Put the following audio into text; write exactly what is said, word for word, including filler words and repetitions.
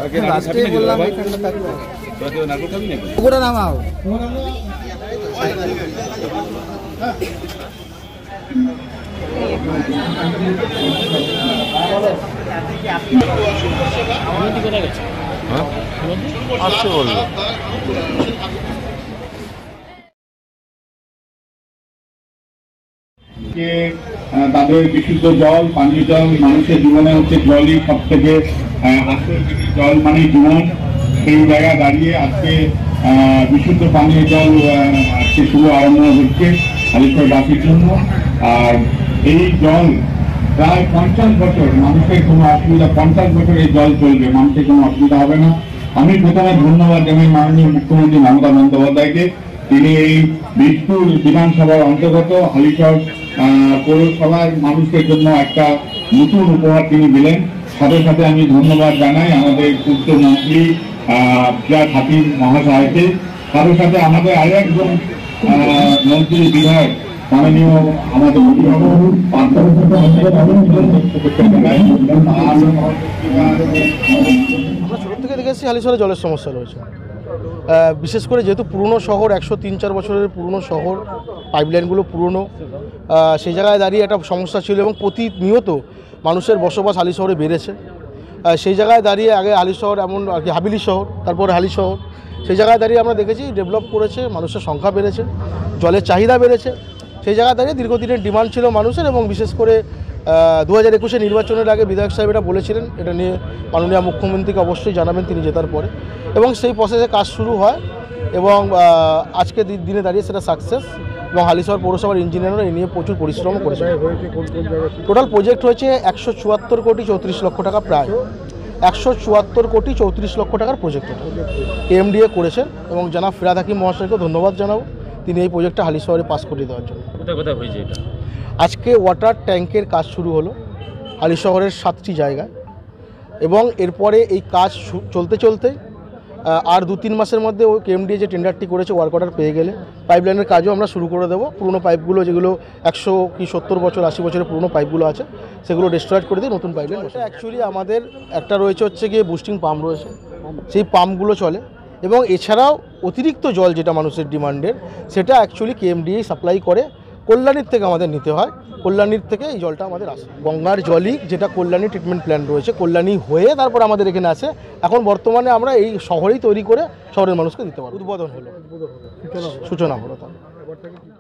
আসছে বললো তাদের বিশুদ্ধ জল, পানীয় জল, মানুষের জীবনে হচ্ছে জলই সব থেকে আসল, জল মানে জীবন। সেই জায়গায় দাঁড়িয়ে আজকে বিশুদ্ধ পানীয় জল আজকে শুভ আরম্ভ হচ্ছে হালিশহরবাসীর জন্য। আর এই জল প্রায় পঞ্চাশ বছর মানুষের কোনো অসুবিধা, পঞ্চাশ বছর এই জল চলবে, মানুষের কোনো অসুবিধা হবে না। আমি প্রথমে ধন্যবাদ জানাই মাননীয় মুখ্যমন্ত্রী মমতা বন্দ্যোপাধ্যায়কে। তিনি এই বীজপুর বিধানসভার অন্তর্গত হালিশহর পৌরসভার মানুষের জন্য একটা নতুন উপহার তিনি দিলেন। সাথে সাথে আমি ধন্যবাদ জানাই আমাদের পূর্ত মন্ত্রী ফিরহাদ হাকিম মহাশয়কে। সাথে সাথে আমাদের আরো একজন মন্ত্রী বিধায়ক মাননীয় আমাদের আমরা ছোট থেকে দেখেছি হালিশহরে জলের সমস্যা রয়েছে, বিশেষ করে যেহেতু পুরনো শহর, একশো তিন চার বছরের পুরনো শহর, পাইপলাইনগুলো পুরনো, সেই জায়গায় দাঁড়িয়ে একটা সমস্যা ছিল এবং প্রতিনিয়ত মানুষের বসবাস হালিশহরে বেড়েছে। সেই জায়গায় দাঁড়িয়ে আগে হালিশহর এমন আর কি হাবিলি শহর, তারপরে হালিশহর, সেই জায়গায় দাঁড়িয়ে আমরা দেখেছি ডেভেলপ করেছে, মানুষের সংখ্যা বেড়েছে, জলের চাহিদা বেড়েছে। সেই জায়গায় দাঁড়িয়ে দীর্ঘদিনের ডিমান্ড ছিল মানুষের এবং বিশেষ করে দু হাজার একুশে নির্বাচনের আগে বিধায়ক সাহেব এটা বলেছিলেন, এটা নিয়ে মাননীয় মুখ্যমন্ত্রীকে অবশ্যই জানাবেন তিনি জেতার পরে, এবং সেই প্রসেসে কাজ শুরু হয় এবং আজকে দিনে দাঁড়িয়ে সেটা সাকসেস। এবং হালিশহর পৌরসভার ইঞ্জিনিয়াররা এই নিয়ে প্রচুর পরিশ্রম করেছে। টোটাল প্রজেক্ট হয়েছে একশো চুয়াত্তর কোটি চৌত্রিশ লক্ষ টাকা, প্রায় একশো চুয়াত্তর কোটি চৌত্রিশ লক্ষ টাকার প্রজেক্ট এটা এমডিএ করেছেন এবং জনাব ফিরহাদ হাকিম মহাশয়কে ধন্যবাদ জানাবো তিনি এই প্রজেক্টটা হালিশহরে পাস করে দেওয়ার জন্য। কোথায় কোথায় হয়েছে এটা? আজকে ওয়াটার ট্যাঙ্কের কাজ শুরু হলো হালিশহরের সাতটি জায়গায় এবং এরপরে এই কাজ চলতে চলতে আর দু তিন মাসের মধ্যে ওই কেএমডি যে টেন্ডারটি করেছে ওয়ার্ক অর্ডার পেয়ে গেলে পাইপলাইনের কাজও আমরা শুরু করে দেবো। পুরনো পাইপগুলো যেগুলো একশো কি সত্তর বছর আশি বছরের পুরনো পাইপগুলো আছে সেগুলো ডিস্ট্রয়েড করে দিয়ে নতুন পাইপলাইন। এটা অ্যাকচুয়ালি আমাদের একটা রয়েছে হচ্ছে গিয়ে বুস্টিং পাম্প রয়েছে, সেই পাম্পগুলো চলে এবং এছাড়াও অতিরিক্ত জল যেটা মানুষের ডিমান্ডের সেটা অ্যাকচুয়ালি কেএমডিএই সাপ্লাই করে, কল্যাণীর থেকে আমাদের নিতে হয়, কল্যাণীর থেকে এই জলটা আমাদের আসে। গঙ্গার জলই যেটা কল্যাণী ট্রিটমেন্ট প্ল্যান্ট রয়েছে, কল্যাণী হয়ে তারপর আমাদের এখানে আসে। এখন বর্তমানে আমরা এই শহরেই তৈরি করে শহরের মানুষকে দিতে পারবো। উদ্বোধন হলো, সূচনা হলো তার।